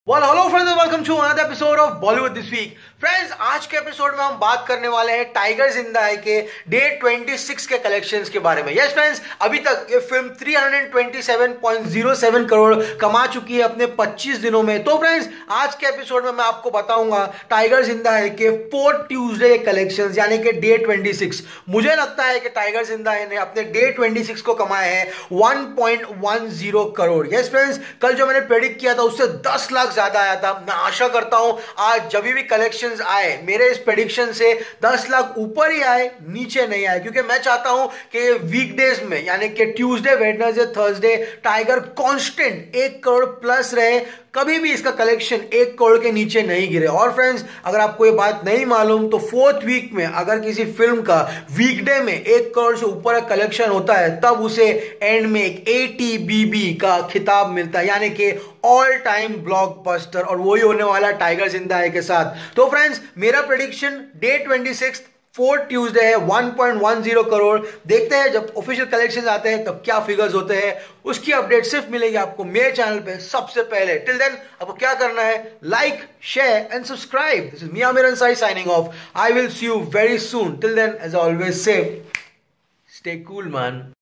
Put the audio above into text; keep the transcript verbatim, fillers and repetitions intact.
Well, hello friends and welcome to another episode of Bollywood this week. Friends, आज के episode में हम बात करने वाले हैं टाइगर जिंदा है के डे छब्बीस के कलेक्शंस के बारे में. यस फ्रेंड्स, अभी तक ये फिल्म तीन सौ सत्ताईस पॉइंट शून्य सात करोड़ कमा चुकी है अपने पच्चीस दिनों में. तो फ्रेंड्स, आज के एपिसोड में मैं आपको बताऊंगा टाइगर जिंदा है के फोर्थ ट्यूसडे के कलेक्शंस यानी कि डे छब्बीस. मुझे लगता है कि टाइगर जिंदा है ने अपने डे छब्बीस को कमाए हैं एक पॉइंट एक शून्य करोड़. यस फ्रेंड्स, कल जो मैंने प्रेडिक्ट किया था उससे दस लाख ज्यादा आया था. मैं आशा करता हूं आज जब भी कलेक्शंस आए मेरे इस प्रेडिक्शन से दस लाख ऊपर ही आए, नीचे नहीं आए, क्योंकि मैं चाहता हूं कि वीकडेज में यानी कि Tuesday, Wednesday, Thursday Tiger constant एक करोड़ प्लस रहे. कभी भी इसका कलेक्शन एक करोड़ के नीचे नहीं गिरे. और फ्रेंड्स, अगर आपको ये बात नहीं मालूम तो फोर्थ वीक में अगर किसी फिल्म का वीकडे में एक करोड़ से ऊपर का कलेक्शन होता है तब उसे एंड में एक ए टी बी बी का खिताब मिलता है, यानी कि ऑल टाइम ब्लॉकबस्टर. और वही होने वाला टाइगर जिंदा है के साथ. तो फ्रेंड्स, मेरा प्रेडिक्शन डे छब्बीस फोर्थ ट्यूसडे है एक पॉइंट एक शून्य करोड़. देखते हैं जब ऑफिशियल कलेक्शंस आते हैं तब क्या फिगर्स होते हैं. उसकी अपडेट सिर्फ मिलेगी आपको मेरे चैनल पे सबसे पहले. टिल देन आपको क्या करना है, like, share and subscribe. This is me Aamir Ansari signing off. I will see you very soon. Till then, as always say, stay cool man.